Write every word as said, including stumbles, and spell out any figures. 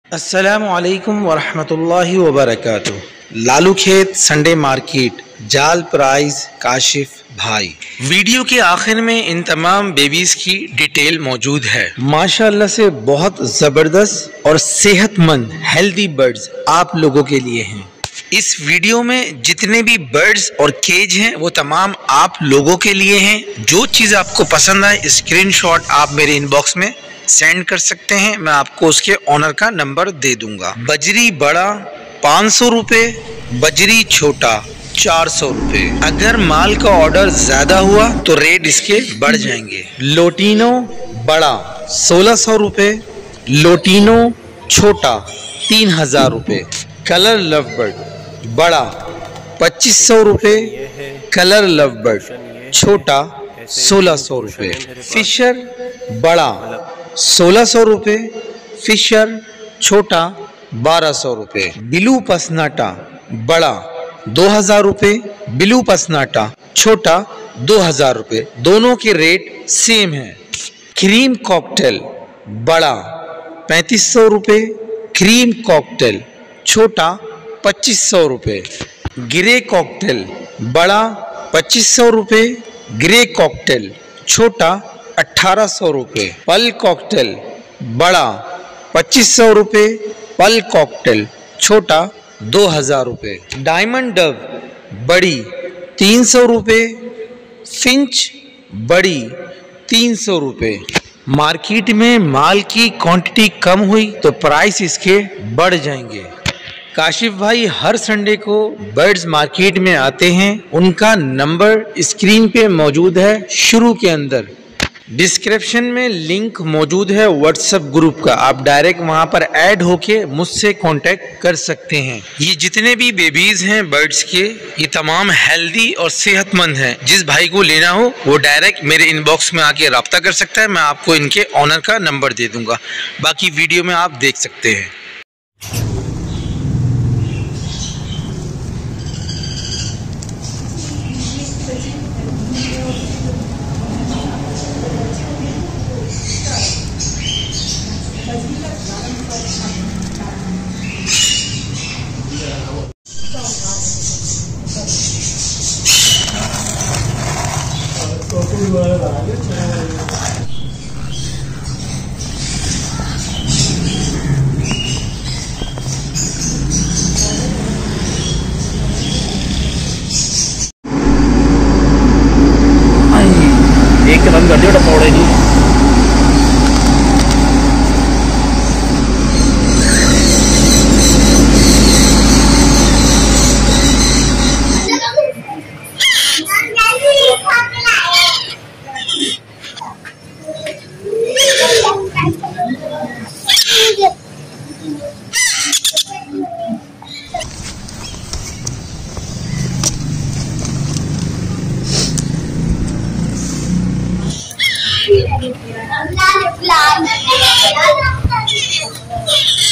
अस्सलामुअलैकुम वरहमतुल्लाहि वबरकातुह। लालू खेत संडे मार्केट, जाल प्राइस काशिफ भाई। वीडियो के आखिर में इन तमाम बेबीज की डिटेल मौजूद है। माशाअल्लाह से बहुत ज़बरदस्त और सेहतमंद हेल्दी बर्ड्स आप लोगों के लिए हैं। इस वीडियो में जितने भी बर्ड्स और केज हैं वो तमाम आप लोगों के लिए हैं। जो चीज़ आपको पसंद आए स्क्रीनशॉट आप मेरे इनबॉक्स में सेंड कर सकते हैं, मैं आपको उसके ऑनर का नंबर दे दूंगा। बजरी बड़ा पाँच सौ रुपये, बजरी छोटा चार सौ रुपये। अगर माल का ऑर्डर ज़्यादा हुआ तो रेट इसके बढ़ जाएंगे। लोटिनो बड़ा सोलह सौ रुपये, लोटिनो छोटा तीन हज़ार रुपये। कलर लव बर्ड बड़ा पच्चीस सौ रुपये, कलर लव बर्ड छोटा सोलह सौ रुपये। फिशर बड़ा सोलह सौ रुपये, फिशर छोटा बारह सौ रुपये। ब्लू पसनाटा बड़ा दो हज़ार रुपये, ब्लू पसनाटा छोटा दो हज़ार रुपये। दोनों के रेट सेम है। क्रीम कॉकटेल बड़ा पैंतीस सौ रुपये, क्रीम कॉकटेल छोटा पच्चीस सौ रुपये। ग्रे कॉकटेल बड़ा पच्चीस सौ रुपये, ग्रे कॉकटेल छोटा अठारह सौ रुपये। पल कॉकटेल बड़ा पच्चीस सौ रुपये, पल कॉकटेल छोटा दो हज़ार रुपये। डायमंड डव बड़ी तीन सौ रुपये, फिंच बड़ी तीन सौ रुपये। मार्केट में माल की क्वांटिटी कम हुई तो प्राइस इसके बढ़ जाएंगे। काशिफ भाई हर संडे को बर्ड्स मार्केट में आते हैं। उनका नंबर स्क्रीन पे मौजूद है। शुरू के अंदर डिस्क्रिप्शन में लिंक मौजूद है व्हाट्सएप ग्रुप का, आप डायरेक्ट वहां पर ऐड होके मुझसे कांटेक्ट कर सकते हैं। ये जितने भी बेबीज हैं बर्ड्स के, ये तमाम हेल्दी और सेहतमंद हैं। जिस भाई को लेना हो वो डायरेक्ट मेरे इनबॉक्स में आके रब्ता कर सकता है, मैं आपको इनके ऑनर का नंबर दे दूंगा। बाकी वीडियो में आप देख सकते हैं। एक रंग कर दिया पौड़े जी। La la la